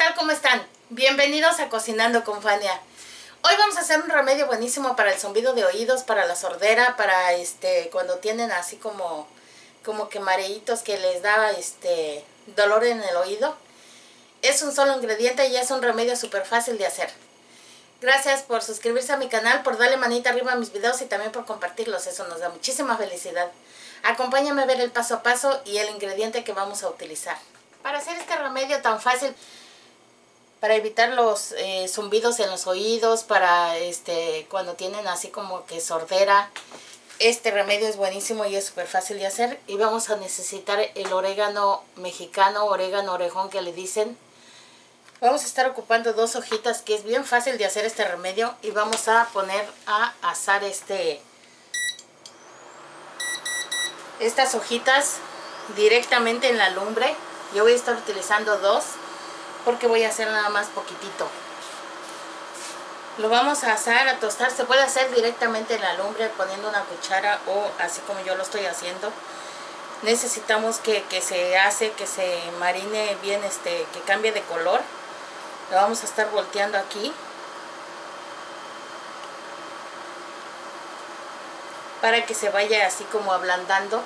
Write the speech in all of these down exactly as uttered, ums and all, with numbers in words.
tal? ¿Cómo están? Bienvenidos a Cocinando con Fania. Hoy vamos a hacer un remedio buenísimo para el zumbido de oídos, para la sordera, para este cuando tienen así como, como que mareitos que les da este dolor en el oído. Es un solo ingrediente y es un remedio súper fácil de hacer. Gracias por suscribirse a mi canal, por darle manita arriba a mis videos y también por compartirlos. Eso nos da muchísima felicidad. Acompáñame a ver el paso a paso y el ingrediente que vamos a utilizar. Para hacer este remedio tan fácil, para evitar los eh, zumbidos en los oídos, para este cuando tienen así como que sordera, este remedio es buenísimo y es súper fácil de hacer. Y vamos a necesitar el orégano mexicano, orégano orejón que le dicen. Vamos a estar ocupando dos hojitas, que es bien fácil de hacer este remedio, y vamos a poner a asar este estas hojitas directamente en la lumbre. Yo voy a estar utilizando dos porque voy a hacer nada más poquitito. Lo vamos a asar, a tostar. Se puede hacer directamente en la lumbre poniendo una cuchara o así como yo lo estoy haciendo. Necesitamos que, que se hace, que se marine bien, este, que cambie de color. Lo vamos a estar volteando aquí para que se vaya así como ablandando.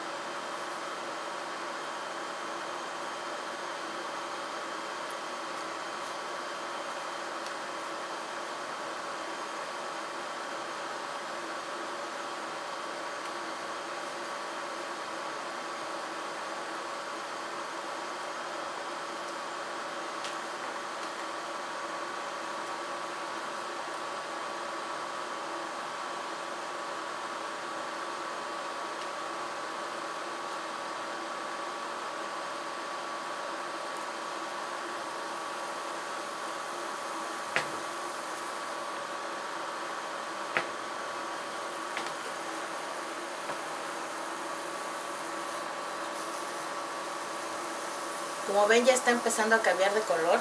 Como ven, ya está empezando a cambiar de color.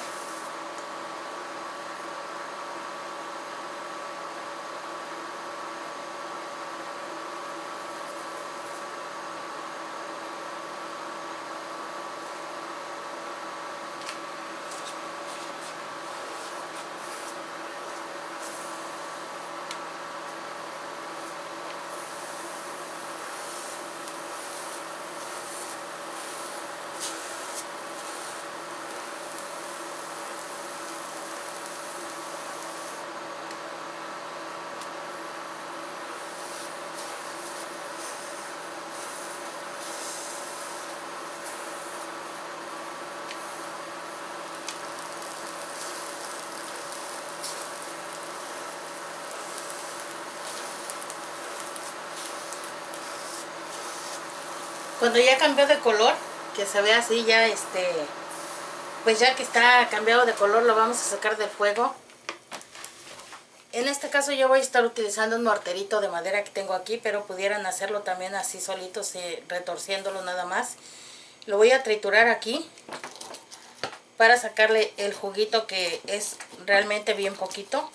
Cuando ya cambió de color, que se ve así ya, este, pues ya que está cambiado de color, lo vamos a sacar del fuego. En este caso yo voy a estar utilizando un morterito de madera que tengo aquí, pero pudieran hacerlo también así solitos, eh, retorciéndolo nada más. Lo voy a triturar aquí para sacarle el juguito, que es realmente bien poquito.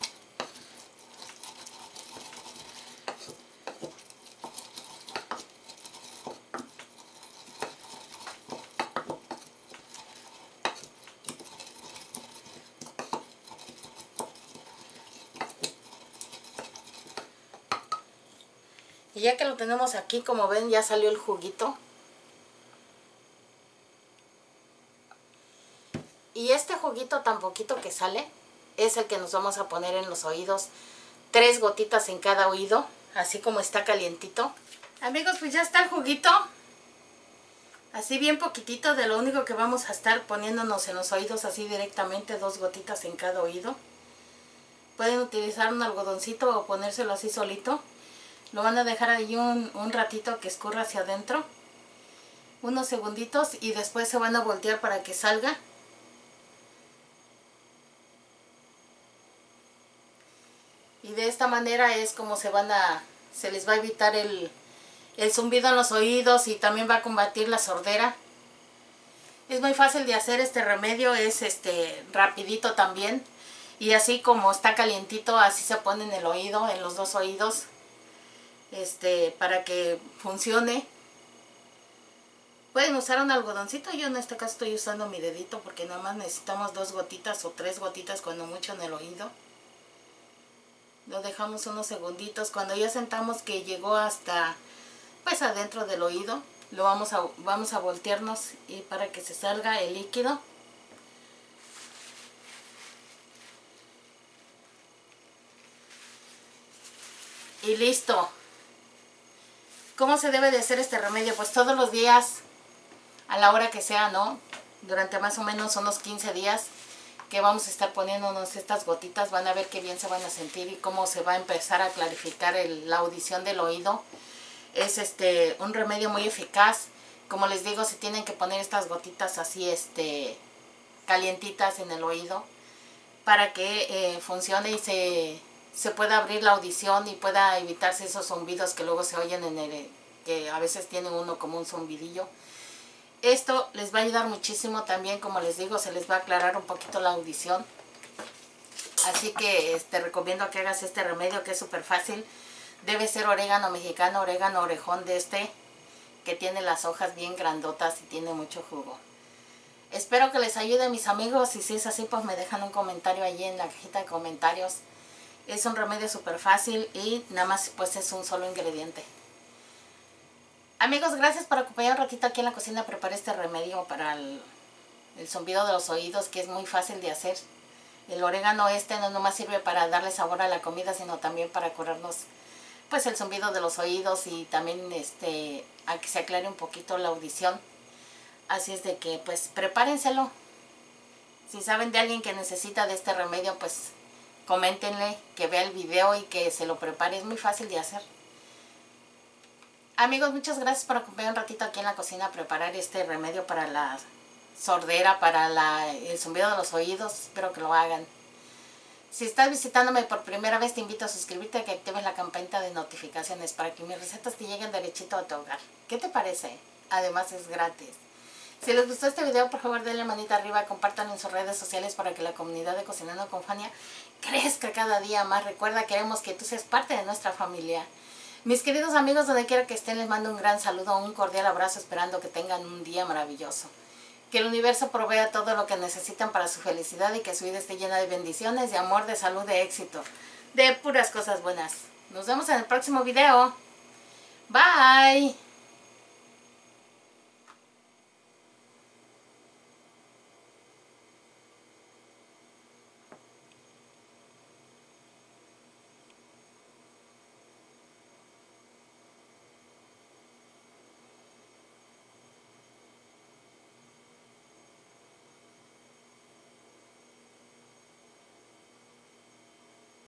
Y ya que lo tenemos aquí, como ven, ya salió el juguito. Y este juguito tan poquito que sale es el que nos vamos a poner en los oídos. Tres gotitas en cada oído, así como está calientito. Amigos, pues ya está el juguito. Así bien poquitito, de lo único que vamos a estar poniéndonos en los oídos así directamente, dos gotitas en cada oído. Pueden utilizar un algodoncito o ponérselo así solito. Lo van a dejar ahí un, un ratito que escurra hacia adentro, unos segunditos, y después se van a voltear para que salga. Y de esta manera es como se van a, se les va a evitar el, el zumbido en los oídos, y también va a combatir la sordera. Es muy fácil de hacer este remedio, es este rapidito también, y así como está calientito, así se pone en el oído, en los dos oídos. Este, para que funcione. Pueden usar un algodoncito, yo en este caso estoy usando mi dedito porque nada más necesitamos dos gotitas o tres gotitas cuando mucho en el oído. Lo dejamos unos segunditos, cuando ya sentamos que llegó hasta pues adentro del oído, lo vamos a, vamos a voltearnos y para que se salga el líquido. Y listo. ¿Cómo se debe de hacer este remedio? Pues todos los días, a la hora que sea, ¿no? Durante más o menos unos quince días que vamos a estar poniéndonos estas gotitas, van a ver qué bien se van a sentir y cómo se va a empezar a clarificar el, la audición del oído. Es este un remedio muy eficaz. Como les digo, se tienen que poner estas gotitas así este calientitas en el oído para que eh, funcione y se, se pueda abrir la audición y pueda evitarse esos zumbidos que luego se oyen en el, que a veces tiene uno como un zumbidillo. Esto les va a ayudar muchísimo también, como les digo, se les va a aclarar un poquito la audición. Así que te este, recomiendo que hagas este remedio que es súper fácil. Debe ser orégano mexicano, orégano orejón de este, que tiene las hojas bien grandotas y tiene mucho jugo. Espero que les ayude, mis amigos, y si es así pues me dejan un comentario allí en la cajita de comentarios. Es un remedio súper fácil y nada más pues es un solo ingrediente. Amigos, gracias por acompañar un ratito aquí en la cocina. Preparé este remedio para el, el zumbido de los oídos, que es muy fácil de hacer. El orégano este no nomás sirve para darle sabor a la comida, sino también para curarnos pues el zumbido de los oídos y también este a que se aclare un poquito la audición. Así es de que pues prepárenselo. Si saben de alguien que necesita de este remedio, pues coméntenle que vea el video y que se lo prepare. Es muy fácil de hacer. Amigos, muchas gracias por acompañar un ratito aquí en la cocina a preparar este remedio para la sordera, para la, el zumbido de los oídos. Espero que lo hagan. Si estás visitándome por primera vez, te invito a suscribirte y que actives la campanita de notificaciones para que mis recetas te lleguen derechito a tu hogar. ¿Qué te parece? Además es gratis. Si les gustó este video, por favor denle manita arriba, compartan en sus redes sociales para que la comunidad de Cocinando con Fania crezca cada día más. Recuerda, queremos que tú seas parte de nuestra familia. Mis queridos amigos, donde quiera que estén, les mando un gran saludo, un cordial abrazo, esperando que tengan un día maravilloso. Que el universo provea todo lo que necesitan para su felicidad y que su vida esté llena de bendiciones, de amor, de salud, de éxito, de puras cosas buenas. Nos vemos en el próximo video. Bye.